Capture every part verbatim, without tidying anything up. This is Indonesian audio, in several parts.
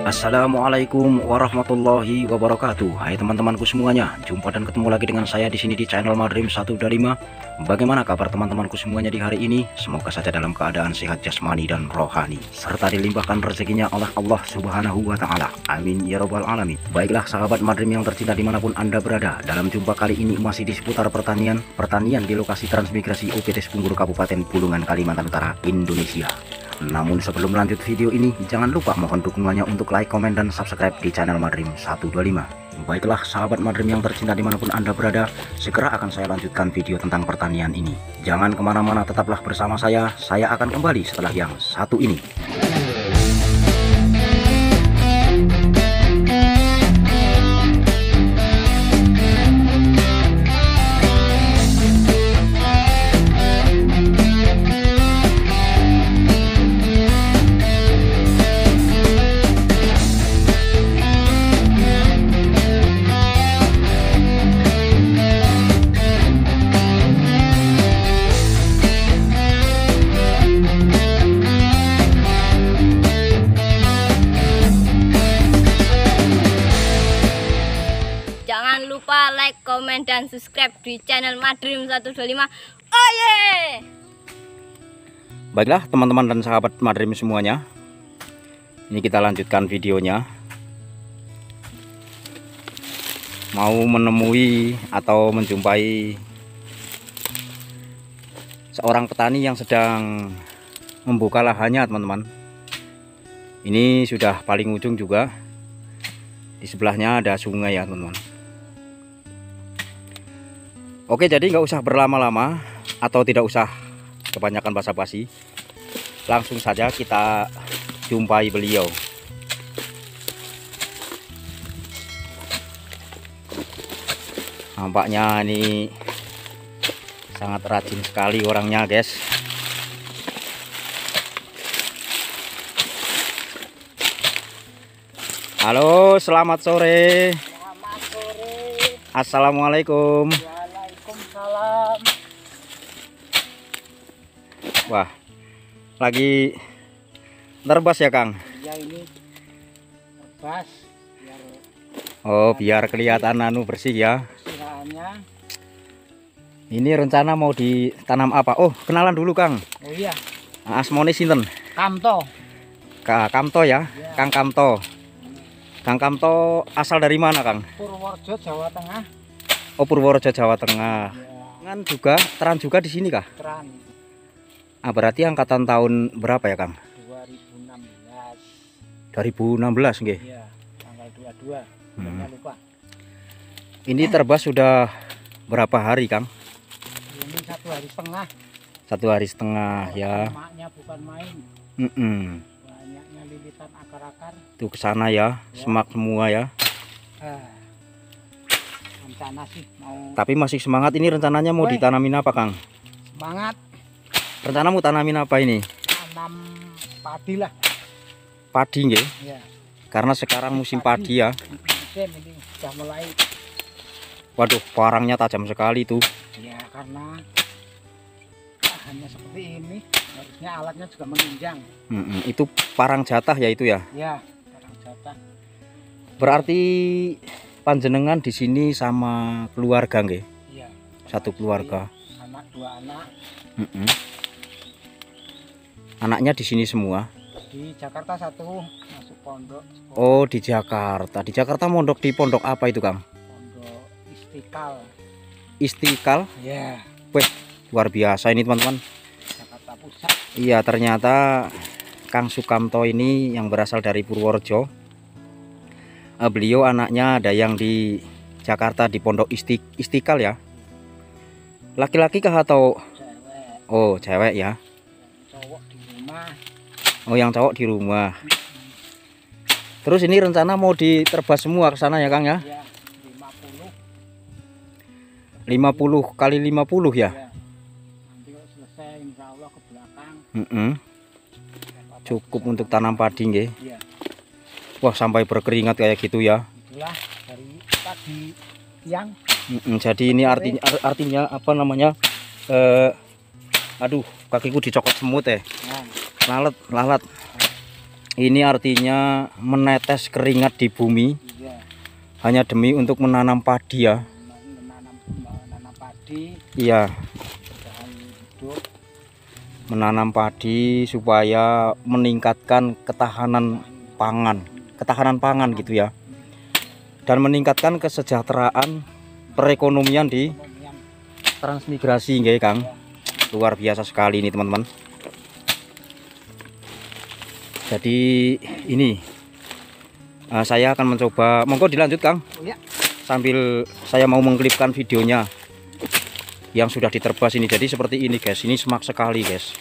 Assalamualaikum warahmatullahi wabarakatuh. Hai teman-temanku semuanya, jumpa dan ketemu lagi dengan saya di sini di channel Madrim seratus dua puluh lima. Bagaimana kabar teman-temanku semuanya di hari ini? Semoga saja dalam keadaan sehat jasmani dan rohani, serta dilimpahkan rezekinya oleh Allah Subhanahu wa Ta'ala. Amin ya Rabbal alamin. Baiklah sahabat Madrim yang tercinta dimanapun Anda berada, dalam jumpa kali ini masih di seputar pertanian, pertanian di lokasi transmigrasi U P T Sepunggur Kabupaten Bulungan, Kalimantan Utara, Indonesia. Namun sebelum lanjut video ini, jangan lupa mohon dukungannya untuk like, komen, dan subscribe di channel Madrim seratus dua puluh lima. Baiklah sahabat Madrim yang tercinta dimanapun Anda berada, segera akan saya lanjutkan video tentang pertanian ini. Jangan kemana-mana, tetaplah bersama saya. Saya akan kembali setelah yang satu ini. Jangan lupa like, komen, dan subscribe di channel Madrim seratus dua puluh lima. Oh yeah! Baiklah teman-teman dan sahabat Madrim semuanya, ini kita lanjutkan videonya. Mau menemui atau menjumpai seorang petani yang sedang membuka lahannya teman-teman. Ini sudah paling ujung juga. Di sebelahnya ada sungai ya teman-teman. Oke, jadi nggak usah berlama-lama atau tidak usah kebanyakan basa-basi, langsung saja kita jumpai beliau. Nampaknya ini sangat rajin sekali orangnya guys. Halo, selamat sore. Selamat sore. Assalamualaikum. Waalaikumsalam. Wah, lagi nerbas ya Kang? Ya ini terbas biar Oh, biar kelihatan anu bersih ya. istirahatnya. Ini rencana mau ditanam apa? Oh, kenalan dulu Kang. Oh iya, Asmone sinten? Kamto. Kak Kamto ya, Ya. Kang Kamto. Kang Kamto asal dari mana Kang? Purworejo, Jawa Tengah. Oh, Purworejo, Jawa Tengah. Ya, Kan juga teran juga di sini kah? Teran Ah, berarti angkatan tahun berapa ya Kang? dua ribu enam belas. dua ribu enam belas nggih. Iya, tanggal dua puluh dua. Hmm. Jangan lupa. Ini terbas sudah berapa hari Kang? Ini satu hari setengah. Satu hari setengah ya. Maknya bukan main. Mm-mm. Banyaknya lilitan akar-akar. Tuh ke sana ya, semak semua ya. Ah, rencana sih mau Tapi masih semangat. Ini rencananya mau Woi. ditanamin apa Kang? semangat Rencana mau tanamin apa ini? tanam padi lah. Padi nggih. Ya. Karena sekarang musim padi ya. Musim ini sudah mulai. Waduh, parangnya tajam sekali tuh. Ya karena hanya seperti ini, harusnya alatnya juga menunjang. Mm-mm. Itu parang jatah ya itu ya. Ya, barang jatah. Berarti panjenengan di sini sama keluarga nggih? Iya. Satu keluarga. Anak dua anak Mm-mm. Anaknya di sini semua. di Jakarta satu masuk pondok. sekolah Oh, di Jakarta. Di Jakarta mondok di pondok apa itu Kang? Pondok Istiqlal. Istiqlal. Ya, Luar biasa ini teman-teman. Jakarta Pusat. Iya, ternyata Kang Sukamto ini yang berasal dari Purworejo. Eh, beliau anaknya ada yang di Jakarta di Pondok Isti Istiqlal ya. Laki-laki kah atau Cewek, oh cewek ya? cowok di rumah. Oh, yang cowok di rumah. Terus ini rencana mau diterbas semua ke sana ya Kang ya? Ya, lima puluh. lima puluh kali lima puluh ya? Ya. Nanti kalau selesai insya Allah ke belakang. Mm-mm. Cukup untuk tanam padi nggih. Iya. Wah, sampai berkeringat kayak gitu ya. Itulah dari pagi siang. Mm-mm. Jadi ini artinya artinya apa namanya? Eh, aduh, kakiku dicokot semut ya. Nah, Lalat, lalat. Ini artinya menetes keringat di bumi Iya. hanya demi untuk menanam padi ya. Menanam, menanam padi. Iya, Bahan hidup. menanam padi supaya meningkatkan ketahanan pangan, ketahanan pangan gitu ya. Dan meningkatkan kesejahteraan perekonomian di Kemudian transmigrasi nggih Kang. Luar biasa sekali ini teman-teman. Jadi ini uh, saya akan mencoba, monggo dilanjut Kang. oh ya, Sambil saya mau mengklipkan videonya yang sudah diterbas ini. Jadi seperti ini guys, ini semak sekali guys.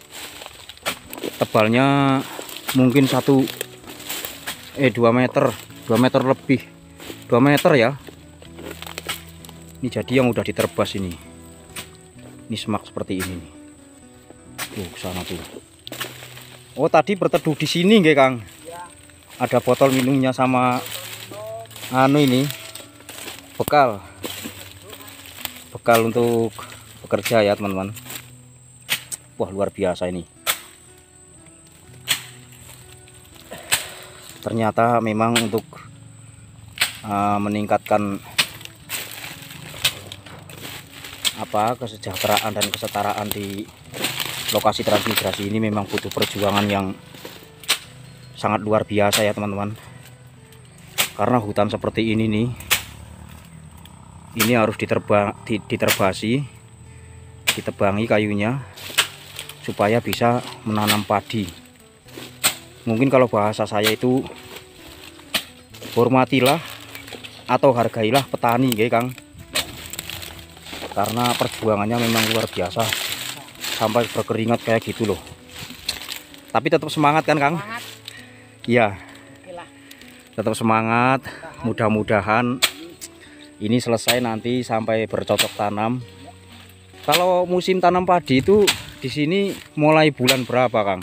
Tebalnya mungkin satu eh dua meter, dua meter lebih, dua meter ya. Ini jadi yang udah diterbas ini. Ini semak seperti ini nih. Tuh sana tuh. Oh tadi berteduh di sini nggih Kang. Ada botol minumnya sama anu ini bekal. Bekal untuk bekerja ya teman-teman. Wah luar biasa ini. Ternyata memang untuk uh, meningkatkan apa kesejahteraan dan kesetaraan di lokasi transmigrasi ini memang butuh perjuangan yang sangat luar biasa ya teman-teman. Karena hutan seperti ini nih, ini harus diterba, diterbasi, ditebangi kayunya supaya bisa menanam padi. Mungkin kalau bahasa saya itu hormatilah atau hargailah petani nggih Kang. Karena perjuangannya memang luar biasa, sampai berkeringat kayak gitu loh. Tapi tetap semangat kan Kang? semangat. Iya, Oke lah. tetap semangat. Mudah-mudahan ini selesai nanti sampai bercocok tanam. Kalau musim tanam padi itu di sini mulai bulan berapa Kang?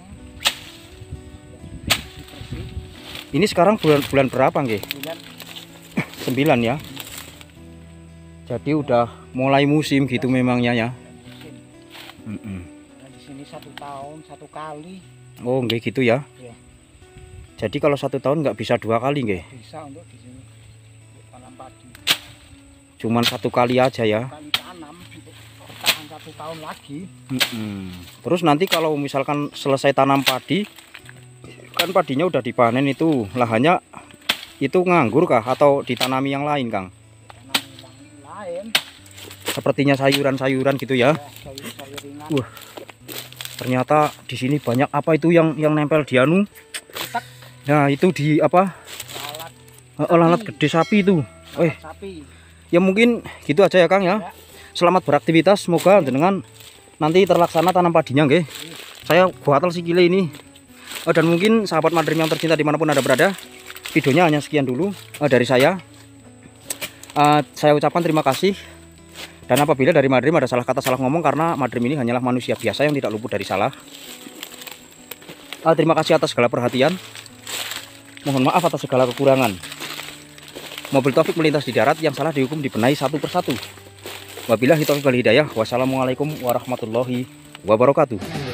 Ini sekarang bulan bulan berapa nggih? Kemudian sembilan ya. Jadi udah mulai musim gitu memangnya ya. musim. Mm-mm. Nah, di sini satu tahun satu kali Oh nggih gitu ya. Iya. Jadi kalau satu tahun nggak bisa dua kali nggih? bisa untuk di sini untuk tanam padi. Cuman satu kali aja ya. Kali tanam untuk bertahan satu tahun lagi. Mm-mm. Terus nanti kalau misalkan selesai tanam padi, kan padinya udah dipanen itu, lahannya itu nganggur kah atau ditanami yang lain Kang? Tanam yang lain. Sepertinya sayuran-sayuran gitu ya. Ya, sayur-sayur ringan. Wah, ternyata di sini banyak apa itu yang yang nempel di anu? Utak, Nah itu di apa? lalat, Eh, lalat gede sapi itu. Eh, lalat sapi. ya mungkin gitu aja ya Kang ya. Ya. Selamat beraktivitas, semoga dengan nanti terlaksana tanam padinya nggih. Saya buatal sikile ini. Eh, dan mungkin sahabat Madrim yang tercinta dimanapun Anda berada, videonya hanya sekian dulu eh, dari saya. Eh, saya ucapkan terima kasih. Dan apabila dari Madrim ada salah kata salah ngomong, karena Madrim ini hanyalah manusia biasa yang tidak luput dari salah. Eh, terima kasih atas segala perhatian. Mohon maaf atas segala kekurangan. Mobil Taufik melintas di darat, yang salah dihukum dibenahi satu persatu. Wabillahi taufiq wal hidayah. Wassalamualaikum warahmatullahi wabarakatuh.